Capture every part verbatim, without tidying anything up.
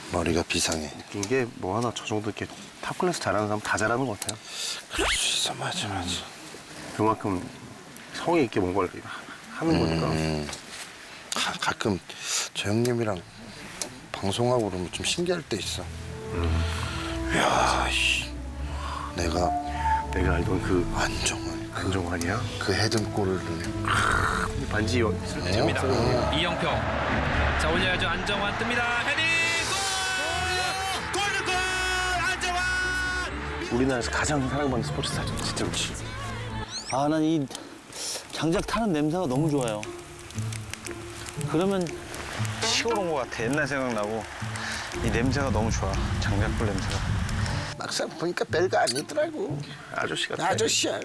머리가 비상해. 느낀 게 뭐 하나 저 정도 이렇게 탑클래스 잘하는 사람 다 잘하는 것 같아요. 그럴 수 있어, 맞아, 맞아. 그만큼 성의 있게 뭔가를 하는 음, 거니까. 가, 가끔 저 형님이랑 방송하고 그러면 좀 신기할 때 있어. 음. 야, 씨. 내가 내가 알던 그 안정환. 안정환이야? 그 헤든골을 반지 줍니다. 어. 이영표. 자, 올려야죠. 안정환 뜹니다. 헤딩! 골! 골! 안정환! 우리나라에서 가장 사랑받는 스포츠 스타죠. 진짜 그렇지. 아, 난 이 장작 타는 냄새가 너무 좋아요. 그러면 시골 온 것 같아. 옛날 생각나고 이 냄새가 너무 좋아. 장작불 냄새가. 막상 보니까 별거 아니더라고. 아저씨 같아. 아저씨야.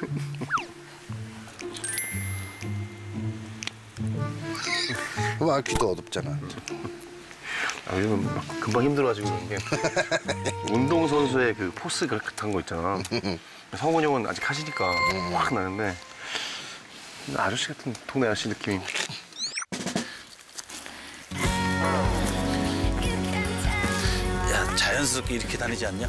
막기도 어둡잖아. 아, 요즘은 막 금방 힘들어가지고 그런 게 운동선수의 그 포스 같은 거 있잖아. 성훈이 형은 아직 하시니까 확 나는데 아저씨 같은 동네 아저씨 느낌이. 야, 자연스럽게 이렇게 다니지 않냐?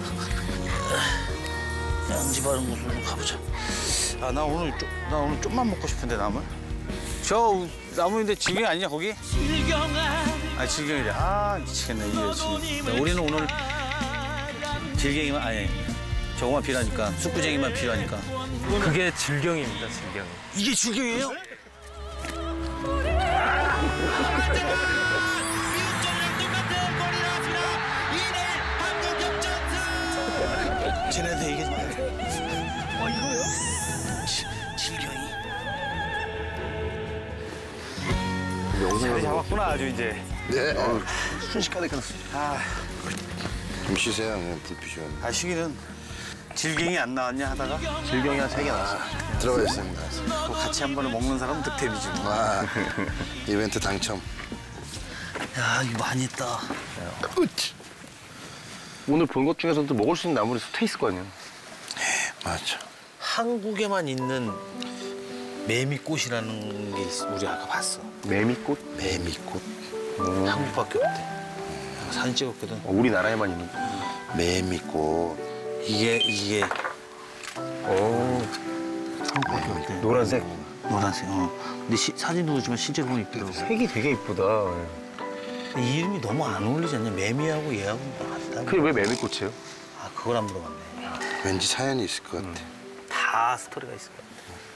양지 바른 곳으로 좀 가보자. 아, 나 오늘 좀, 나 오늘 좀만 먹고 싶은데 나물. 저 나물인데 질경이 아니냐 거기? 아, 질경이래. 아, 미치겠네 이게 지금. 우리는 오늘 질경이만 아니 저거만 필요하니까 숙구쟁이만 필요하니까. 그게 질경입니다, 질경. 이게 질경이에요? 쟤네한테 얘기하지 마. 어, 이거요? 질경이. 영상을 잡았구나 아주 이제. 네. 어, 순식간에 끝났어. 아, 좀 쉬세요, 형님. 불피시면. 아 쉬기는 질경이 안 나왔냐 하다가 질경이 한 세 개 나왔어. 들어가 있습니다. 또 같이 한 번에 먹는 사람은 득템이지. 뭐. 와, 이벤트 당첨. 야, 이거 많이 했다. 으치. 오늘 본 것 중에서도 먹을 수 있는 나물이 돼 있을 거 아니야. 맞아. 한국에만 있는 매미꽃이라는 게 있어. 우리 아까 봤어. 매미꽃? 매미꽃. 한국밖에 없대. 사진 찍었거든. 어, 우리나라에만 있는. 매미꽃. 이게 이게 오. 한국밖에 없대. 노란색. 노란색. 어. 근데 시, 사진도 그렇지만 실제로 보면 이쁘더라고. 색이 되게 이쁘다. 근데 이 이름이 너무 안 어울리지 않냐? 매미하고 얘하고 안 그게 왜 매미꽃이에요? 아, 그걸 안 물어봤네. 왠지 사연이 있을 것 같아. 다 스토리가 있을 거야.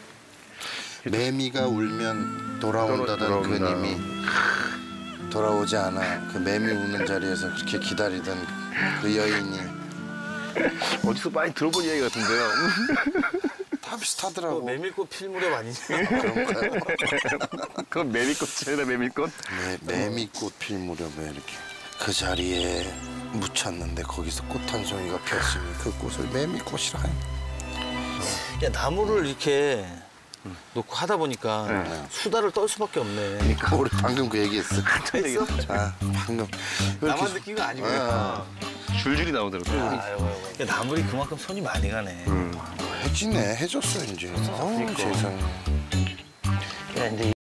매미가 울면 돌아온다던 돌아온다. 그 님이 돌아오지 않아. 그 매미 우는 자리에서 그렇게 기다리던 그 여인이. 어디서 많이 들어본 이야기 같은데요. 다 비슷하더라고. 매미꽃 필 무렵 아니냐? 그런가요? 그건 매미꽃이라 매미꽃? 매, 매미꽃 필 무렵에 이렇게 그 자리에 묻혔는데 거기서 꽃 한 송이가 피었으니 그 꽃을 매미꽃이라 해. 야, 나무를 이렇게 놓고 하다 보니까 네. 수다를 떨 수밖에 없네. 그러니까 우리 방금 그 얘기했어. 했어? 자, 방금 나만 느낀 거 아니구나. 줄줄이 나오더라고요. 아유, 아유. 야, 나물이 그만큼 손이 많이 가네. 음. 해지네, 해줬어 이제. 어, 세상에. 야, 근데